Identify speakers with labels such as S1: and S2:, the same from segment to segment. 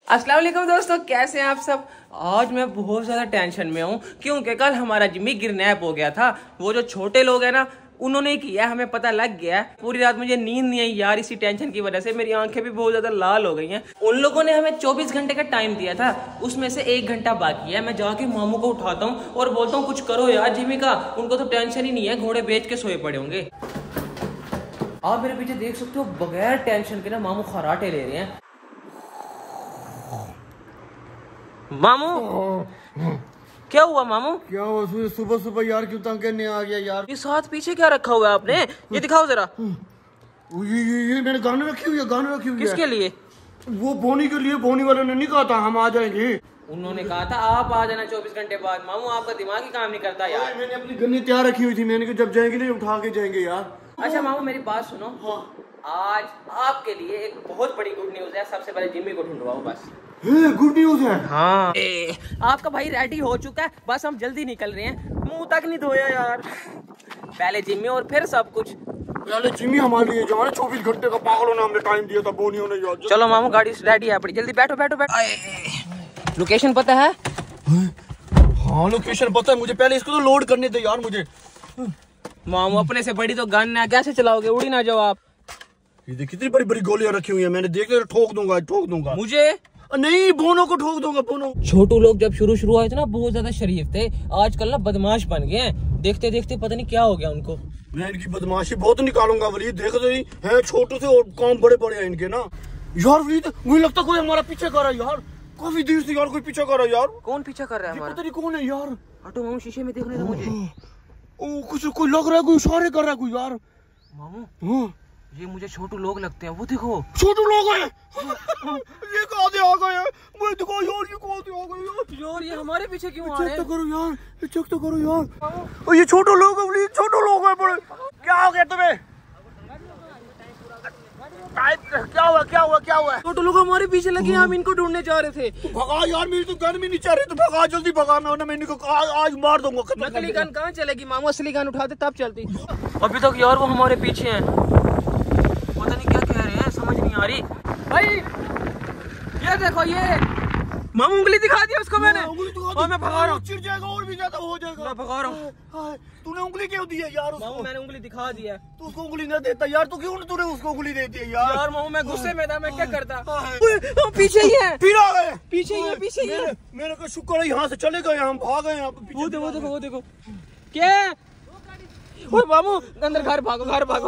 S1: अस्सलाम वालेकुम दोस्तों, कैसे हैं आप सब। आज मैं बहुत ज़्यादा टेंशन में हूँ क्योंकि कल हमारा जिम्मी किडनैप हो गया था। वो जो छोटे लोग हैं ना, उन्होंने किया, हमें पता लग गया। पूरी रात मुझे नींद नहीं आई यार, इसी टेंशन की वजह से मेरी आंखें भी बहुत ज़्यादा लाल हो गई हैं। उन लोगों ने हमें 24 घंटे का टाइम दिया था, उसमें से 1 घंटा बाकी है। मैं जाके मामू को उठाता हूँ और बोलता हूँ कुछ करो यार जिम्मी का, उनको तो टेंशन ही नहीं है, घोड़े बेच के सोए पड़े होंगे। आप मेरे पीछे देख सकते हो, बगैर टेंशन के ना मामू खराटे ले रहे हैं। मामू क्या हुआ मामू?
S2: क्या हुआ? सुबह सुबह यार क्यों तंग करने आ गया यार?
S1: इस हाथ पीछे क्या रखा हुआ है आपने? ये दिखाओ जरा।
S2: ये मैंने गाने रखी हुई है, गाने रखी हुई है।
S1: किसके लिए?
S2: वो बोनी के लिए। बोनी वाले ने नहीं कहा था हम आ जाएंगे।
S1: उन्होंने कहा था आप आ जाना 24 घंटे बाद। मामू आपका दिमाग ही काम नहीं करता यार।
S2: मैंने अपनी गन्नी तैयार रखी हुई थी, मैंने कहा जब जाएंगे ना उठा के जाएंगे यार।
S1: अच्छा मामू मेरी बात सुनो। हाँ। आज आपके लिए एक बहुत बड़ी गुड न्यूज है। सबसे पहले जिम्मी को ढूंढवाओ बस।
S2: गुड न्यूज है?
S1: हाँ। आपका भाई रेडी हो चुका है, बस हम जल्दी निकल रहे हैं। मुंह तक नहीं धोया यार। पहले जिम्मी और फिर सब कुछ।
S2: पहले जिम्मी हमारे लिए जाने 24 घंटे का पागलों ने हमने टाइम दिया था, बोनियों ने यार।
S1: चलो मामू गाड़ी रेडी है अपनी, जल्दी बैठो बैठो बैठो। लोकेशन पता है?
S2: हाँ लोकेशन पता है मुझे, पहले इसको तो लोड करने दे यार मुझे।
S1: मामू अपने से बड़ी तो गन है, कैसे चलाओगे? उड़ी ना जाओ आप।
S2: ये देख कितनी बड़ी बड़ी गोलियां रखी हुई है, मैंने देखे ठोक दूंगा।
S1: मुझे
S2: नहीं, बोनो को ठोक दूंगा। बोनो।
S1: छोटू लोग जब शुरू आए थे ना बहुत ज्यादा शरीफ थे, आजकल ना बदमाश बन गए हैं। देखते देखते पता नहीं क्या हो गया उनको।
S2: मैं इनकी बदमाशी बहुत निकालूंगा वली, देख तो नहीं है छोटू से और काम बड़े बड़े हैं इनके ना यार। मुझे लगता कोई हमारा पीछे कर रहा है यार, काफी देर से यार कोई पीछा कर रहा है यार।
S1: कौन पीछा कर रहा है हमारा?
S2: पता नहीं कौन है यार।
S1: हटो मामू, शीशे में देखने दो मुझे।
S2: कुछ कोई लग रहा है, कोई इशारे कर रहा है कोई यार।
S1: मामू ये मुझे छोटू लोग लगते हैं, वो देखो
S2: छोटू लोग हैं। ये कहाँ से आ गए हैं? मुझे दिखाओ यार, ये कहाँ से आ गए यार?
S1: यार ये हमारे पीछे क्यों आ रहे हैं?
S2: चेक तो करो यार, चेक तो करो यार। ये छोटू लोग हैं, छोटू लोग हैं बड़े। क्या हो गया तुम्हें? क्या हुआ?
S1: छोटू लोग हमारे पीछे लगे, हम इनको ढूंढने जा रहे थे।
S2: तो भगा यार, मेरी तो गन भी नहीं चल रही, तो भगा जल्दी भगा। मैं इनको आज मार दूंगा।
S1: नकली गन कहाँ चलेगी मामू? असली गन उठाते तब चलती। अभी तक यार वो हमारे पीछे हैं, पता नहीं क्या कह रहे हैं, समझ नहीं आ रही। भाई ये देखो, ये मामू उंगली दिखा दिया उसको मैंने, और मैं भगा रहा हूँ।
S2: चिढ़ जाएगा और भी ज्यादा हो जाएगा।
S1: मैं भगा रहा हूँ।
S2: तूने उंगली क्यों दी है यार उसको?
S1: मामू मैंने उंगली दिखा दिया।
S2: तू उसको उंगली न देता यार, तू क्यों तूने उसको उंगली दे दी है यार?
S1: यार मामू मैं गुस्से में था, मैं क्या करता। पीछे ही है,
S2: फिर आ गए।
S1: पीछे ही है।
S2: मेरे को शुक्र है यहाँ से चले गए, हम भाग गए।
S1: वो देखो क्या? ओए मामू अंदर घर भागो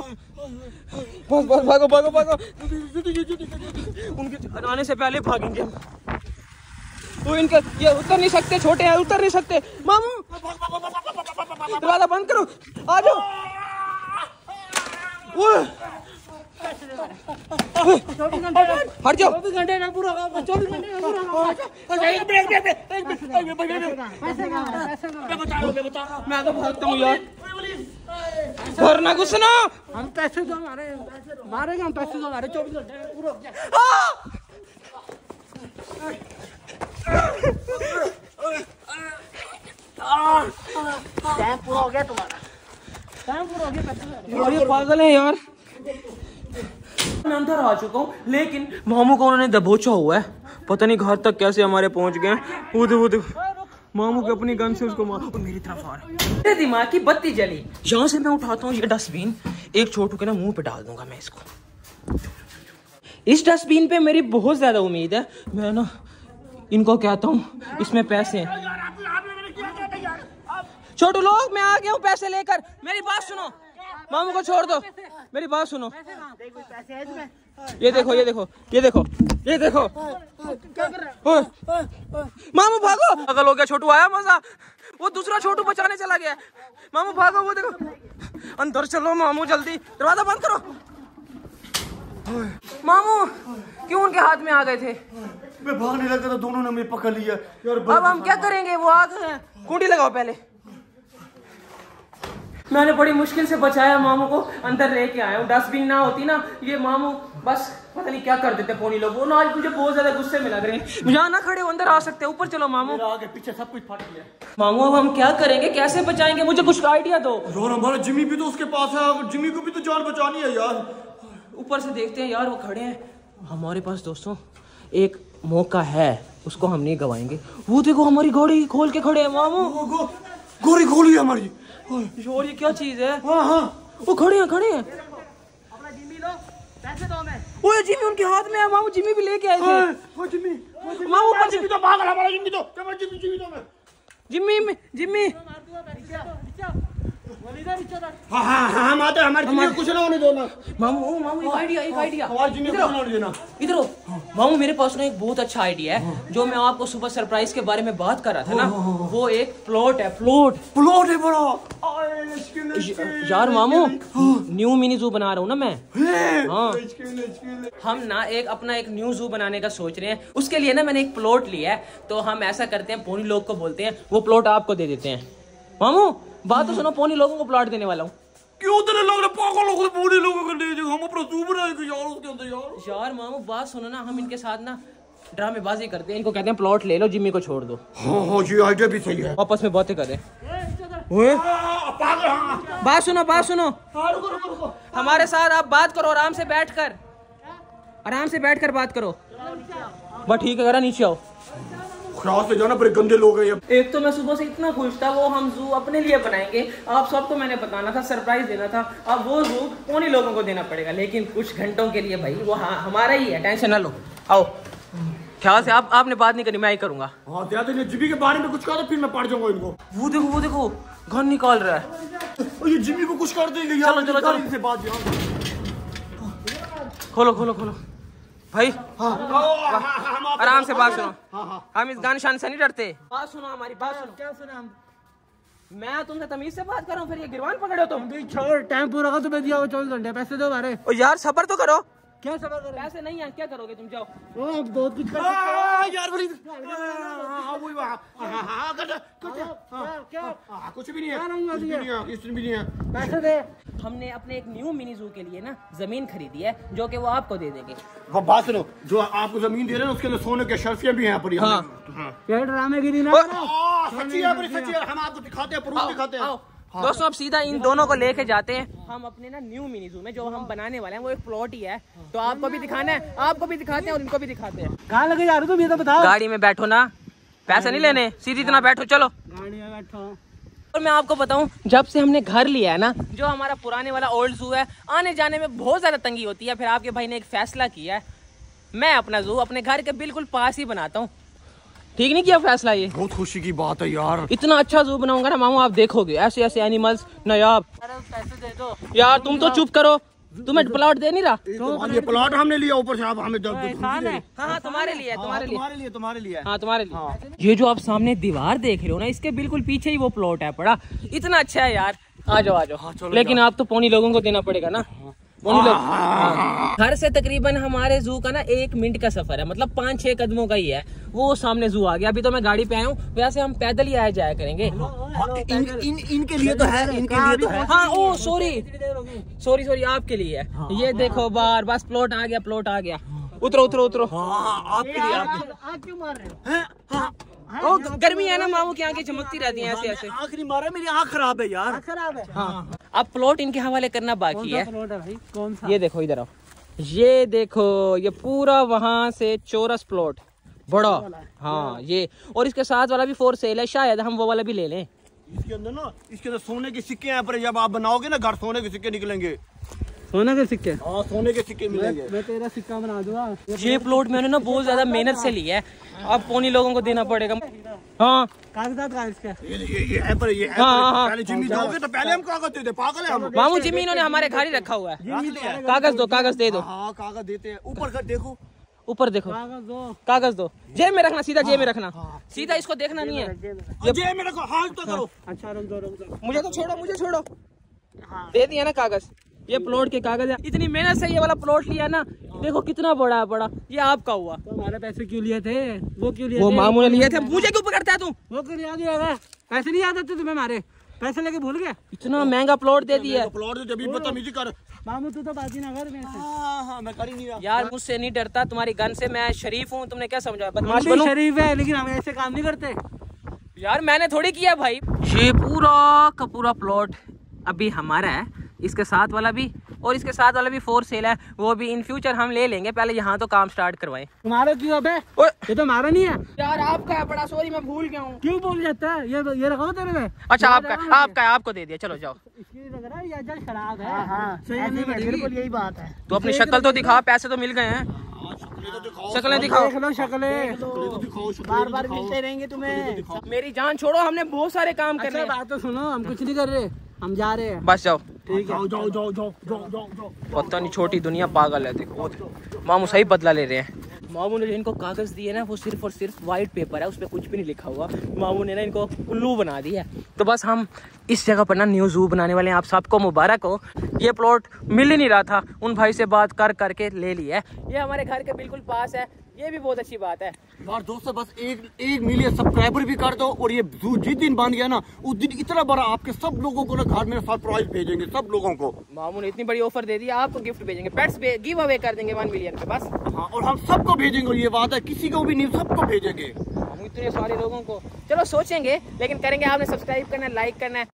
S1: भागो। उनके आने से पहले भागेंगे हम। तो इनके ये उतर नहीं सकते, छोटे हैं, उतर नहीं सकते। मामू दरवाजा बंद करो, आ जाओ। हट जाओ। 24 घंटे ना पूरा। मैं तो भागता हूँ यार। भरना कुछ ना, हम पैसे दो हमारे, मारेंगे हम पैसे दो हमारे। 24 घंटे पूरा हो गया। टाइम पूरा हो गया तुम्हारा, टाइम पूरा हो गया। यार ये पागल है यार। मैं अंदर आ चुका हूँ, लेकिन मामू को उन्होंने दबोचा हुआ है। पता नहीं घर तक कैसे हमारे पहुंच गए। वो देखो मामू के अपनी गन से उसको मार, और मेरी तरफ आ रहा है। मेरे दिमाग की बत्ती जली। यहाँ से मैं उठाता हूँ ये डस्टबिन, एक छोटू के ना मुंह पे डाल दूंगा मैं इसको। इस डस्टबिन पे मेरी बहुत ज्यादा उम्मीद है। मैं ना इनको कहता हूँ इसमें पैसे हैं। छोटू लोग मैं आ गया हूँ पैसे लेकर। मेरी बात सुनो, मामू को छोड़ दो, मेरी बात सुनो। ये देखो मामू भागो। पागल हो गया छोटू, आया मजा। वो दूसरा छोटू बचाने चला गया। मामू भागो, वो देखो अंदर चलो। मामू जल्दी दरवाजा बंद करो। मामू क्यों उनके हाथ में आ गए थे?
S2: मैं भागने लगा था, दोनों ने मुझे पकड़ लिया यार।
S1: अब हम क्या करेंगे? वो आ गए हैं। कुंडी लगाओ पहले। मैंने बड़ी मुश्किल से बचाया मामू को, अंदर लेके आया हूँ। डस्टबिन ना होती ना, ये मामू बस पता नहीं क्या कर देते पोनी लोग। वो ना आज मुझे बहुत ज्यादा गुस्से में लग रहे हैं। यहाँ ना खड़े हो, अंदर आ सकते हैं। ऊपर चलो मामू।
S2: आगे पीछे सब कुछ फट गया।
S1: मामू अब हम क्या करेंगे, कैसे बचाएंगे? मुझे कुछ आइडिया दो।
S2: यार हमारा जिम्मी भी तो उसके पास है, जिम्मी को भी तो जान बचानी है यार।
S1: ऊपर से देखते हैं यार, वो खड़े हैं हमारे पास। दोस्तों एक मौका है, उसको हम नहीं गवाएंगे। वो देखो हमारी गाड़ी खोल के खड़े हैं मामू।
S2: गोरी खोली है हमारी।
S1: और ये क्या चीज है?
S2: हाँ हाँ
S1: वो खड़े हैं खड़े हैं।
S3: अपना जिम्मी लो, पैसे दो हमें।
S1: ओए जिम्मी उनके हाथ में है मामू, जिम्मी भी लेके आए थे।
S2: वो जिम्मी
S1: मामू
S2: जिम्मी तो पागल हमारा जिम्मी तो जिम्मी तो मैं
S1: जिम्मी
S2: हाँ हाँ हाँ हम आते हैं, हमारे जिम्मी को कुछ ना होने दो ना।
S1: मामू एक आइडिया
S2: हमारे जिम्मी को कुछ ना होने देना।
S1: इधर हो मामू, मेरे पास ना एक बहुत अच्छा आइडिया है जो मैं आपको सुबह सरप्राइज के बारे में बात कर रहा था ना। वो एक प्लॉट है, प्लॉट
S2: है बड़ा।
S1: यार मामू न्यू मिनी जू बना रहा हूँ ना मैं। हाँ हम ना अपना एक न्यू जू बनाने का सोच रहे हैं। उसके लिए ना मैंने एक प्लॉट लिया है। तो हम ऐसा करते हैं, पोनी लोग को बोलते हैं, वो प्लॉट आपको दे देते हैं। मामू बात तो सुनो, पोनी लोगों को प्लॉट देने वाला हूँ।
S2: क्यों तेरे लग रहा पागल लोग पूरे लोगों को ले जाओ, हम अपना जू बनाएंगे यार उसके अंदर
S1: यार मामू बात सुनो ना, हम इनके साथ ना ड्रामेबाजी करते हैं। इनको कहते हैं प्लॉट ले लो, जिम्मी को छोड़ दो।
S2: हाँ ये आइडिया भी सही है।
S1: आपस में बातें करें।
S2: पागल
S1: बात सुनो
S2: रुको।
S1: हमारे साथ आप बात करो, आराम से बैठकर बात करो। बस ठीक है, जरा नीचे आओ।
S2: क्लास से जाना पर गंदे लोग हैं।
S1: एक तो मैं सुबह से इतना खुश था, वो हम जू अपने लिए बनाएंगे, आप सबको मैंने बताना था, सरप्राइज देना था। अब वो जू उन्हीं लोगों को देना पड़ेगा, लेकिन कुछ घंटों के लिए भाई वो हमारा ही है, टेंशन ना लो। आओ, ख्याल से आपने बात नहीं करनी, मैं ही करूंगा।
S2: हाँ जिम्मी के बारे में कुछ कहा तो फिर मैं पढ़ जाऊंगा इनको।
S1: वो देखो गन निकाल रहा है।
S2: ये जिम्मी को कुछ कर देंगे यार। चलो इनसे बात यार।
S1: खोलो भाई। आराम से बात सुनो। हम इस गान शान से नहीं डरते। बात सुनो हमारी, बात सुनो।
S3: क्या सुना हम?
S1: मैं तुमसे तमीज से बात कर रहा हूँ, फिर ये गिरवान पकड़ो तुम।
S3: छोड़, टाइम पूरा होगा तो मैं दिया 24 घंटे, पैसे दो हमारे।
S1: ओ यार सबर तो करो।
S3: क्या सबर करें?
S1: पैसे नहीं है, क्या करोगे तुम? जाओ।
S3: ओ बहुत कुछ कर
S2: यार बड़ी कुछ भी नहीं है।
S3: पैसे दे।
S1: हमने अपने एक न्यू मिनी जू के लिए ना जमीन खरीदी है, जो कि वो आपको दे देंगे।
S2: वो बात सुनो, जो आपको जमीन दे रहे हैं उसके अंदर सोने के शर्फियां भी हैं।
S3: ये ड्रामेगिरी ना
S2: सच्ची है, हम आपको दिखाते हैं, प्रूफ दिखाते हैं।
S1: दोस्तों अब सीधा इन दोनों को लेके जाते हैं हम अपने ना न्यू मिनी जू में। जो हम बनाने वाले हैं वो एक प्लॉट ही है, तो आपको भी दिखाना है, आपको भी दिखाते हैं और इनको भी दिखाते हैं।
S3: कहाँ लगे जा रहे हो तुम, ये तो बताओ।
S1: गाड़ी में बैठो ना, पैसे नहीं लेने, सीधी इतना बैठो। चलो
S3: गाड़ी में बैठो।
S1: और मैं आपको बताऊं, जब से हमने घर लिया है ना, जो हमारा पुराने वाला ओल्ड जू है, आने जाने में बहुत ज्यादा तंगी होती है। फिर आपके भाई ने एक फैसला किया है, मैं अपना जू अपने घर के बिल्कुल पास ही बनाता हूँ। ठीक नहीं किया फैसला? ये
S2: बहुत खुशी की बात है यार।
S1: इतना अच्छा जू बनाऊंगा ना मामू, आप देखोगे ऐसे ऐसे एनिमल्स नायाब।
S3: पैसे दे दो
S1: यार तुम तो चुप करो, तुम्हें प्लॉट दे नहीं रहा।
S2: ये प्लॉट हमने लिया, ऊपर से आप हमें
S1: हाँ तुम्हारे लिए
S2: तुम्हारे लिए।
S1: हाँ तुम्हारे लिए। ये जो आप सामने दीवार देख रहे हो ना, इसके बिल्कुल पीछे ही वो प्लॉट है पड़ा। इतना अच्छा है यार, आ जाओ। लेकिन आप तो पोनी लोगों को देना पड़ेगा ना। पोनी लोग घर से तकरीबन हमारे जू का ना 1 मिनट का सफर है, मतलब 5-6 कदमों का ही है। वो सामने जू आ गया। अभी तो मैं गाड़ी पे आया हूँ, वैसे हम पैदल ही आया जाया करेंगे।
S2: इनके लिए तो है, इनके लिए तो है।
S1: हाँ ओ सॉरी आपके लिए है। ये देखो बार बस प्लॉट आ गया। उतरो।
S2: आपके लिए।
S3: आग क्यों मार रहे हो?
S1: ओ गर्मी है ना मामू की आंखें चमकती रहती हैं ऐसे ऐसे।
S2: आखिरी मारा, मेरी आँख खराब है यार।
S3: खराब है।
S1: हाँ अब प्लॉट इनके हवाले करना बाकी है।
S3: प्लॉट है भाई? कौन सा?
S1: ये देखो इधर आओ, ये देखो, ये पूरा वहां से चौरस प्लॉट बड़ा। हाँ ये, और इसके साथ वाला भी फॉर सेल है, शायद हम वो वाला भी ले लें।
S2: इसके अंदर सोने के सिक्के हैं, पर जब आप बनाओगे ना घर, सोने के सिक्के निकलेंगे।
S3: सोने के सिक्के?
S2: हाँ सोने के सिक्के मिलेंगे।
S3: मैं तेरा सिक्का बना दूंगा।
S1: ये प्लॉट मैंने ना बहुत ज्यादा मेहनत से लिया है, अब पोनी लोगों को देना पड़ेगा। हाँ
S3: कागजात कहाँ इसके?
S2: ये है पर ये है।
S1: हाँ।
S2: पहले जिम्मी दोगे तो पहले हम कागज दे दे, पागल है हम।
S1: मामू जिम्मी इन्होंने हमारे घर ही रखा हुआ है। कागज दे दो।
S2: हाँ कागज देते हैं। ऊपर कर देखो,
S1: ऊपर देखो, कागज दो। जेब में रखना, सीधा जेब में रखना, सीधा इसको देखना नहीं है।
S2: जेब में रखो, हाथ तो करो।
S3: अच्छा रुक दो।
S1: मुझे तो छोड़ो। दे दिया ना कागज, ये प्लॉट के कागज है। इतनी मेहनत से ये वाला प्लॉट लिया ना, देखो कितना बड़ा है। ये आपका हुआ।
S3: तो हमारे पैसे क्यों लिए थे? वो क्यों लिए?
S1: वो मामू ने लिए थे, मुझे क्यों पकड़ता है तू?
S3: वो क्यों याद नहीं आया? पैसे नहीं याद आते तुम्हें हमारे? पैसे लेके भूल गए?
S1: इतना महंगा प्लॉट दे दिया।
S2: प्लॉट जब बदतमीजी कर।
S3: मामू तू तो बाजी ना कर मेरे से।
S2: हाँ मैं कर ही नहीं रहा
S1: यार, मुझसे नहीं डरता, तुम्हारी गन से। मैं शरीफ हूँ, तुमने क्या समझा? बदमाश बनूं?
S3: शरीफ है, लेकिन हम ऐसे काम नहीं करते
S1: यार मैंने थोड़ी किया भाई। ये पूरा का पूरा प्लॉट अभी हमारा है, इसके साथ वाला भी और इसके साथ वाला भी फॉर सेल है, वो भी इन फ्यूचर हम ले लेंगे। पहले यहाँ तो काम स्टार्ट करवाएं।
S3: तुम्हारा क्यों अबे? ये तो हमारा नहीं है
S1: यार, आपका है बड़ा, सॉरी मैं भूल गया हूँ।
S3: क्यों भूल जाता है? ये रखो तेरे में।
S1: अच्छा आपका है, आपको दे दिया, चलो जाओ।
S3: इसकी लग रहा है ये जल खराब है। बिल्कुल यही बात है।
S1: तो अपनी शक्ल तो दिखा, पैसे तो मिल गए हैं, शक्लें दिखाओ।
S3: देख लो शक्लें, बार बार मिलते रहेंगे तुम्हें।
S1: मेरी जान छोड़ो, हमने बहुत सारे काम करने
S3: अच्छा
S1: हैं।
S3: बात तो सुनो, हम कुछ नहीं कर रहे, हम जा रहे हैं।
S1: बस जाओ,
S3: ठीक है,
S2: जाओ।
S1: पता नहीं छोटी दुनिया पागल है। देखो मामू सही बदला ले रहे हैं। मामू ने जो इनको कागज दिए ना, वो सिर्फ और सिर्फ वाइट पेपर है, उस पर कुछ भी नहीं लिखा हुआ। मामू ने ना इनको उल्लू बना दिया है। तो बस हम इस जगह पर ना न्यू जू बनाने वाले हैं। आप सबको मुबारक हो। ये प्लॉट मिल ही नहीं रहा था, उन भाई से बात करके ले लिया है। ये हमारे घर के बिल्कुल पास है, ये भी बहुत अच्छी बात है।
S2: यार दोस्तों, बस एक मिलियन सब्सक्राइबर भी कर दो, और ये जू जिस दिन बन गया ना, उस दिन इतना बड़ा आपके सब लोगों को ना घर में सरप्राइज भेजेंगे, सब लोगों को।
S1: मामू ने इतनी बड़ी ऑफर दे दी, आपको गिफ्ट भेजेंगे, पेट्स गिव अवे कर देंगे 1 मिलियन पे बस।
S2: हाँ, और हम सबको भेजेंगे, ये बात है, किसी को भी नहीं, सबको भेजेंगे
S1: हम इतने सारे लोगों को। चलो सोचेंगे, लेकिन करेंगे। आपने सब्सक्राइब करना है, लाइक करना है।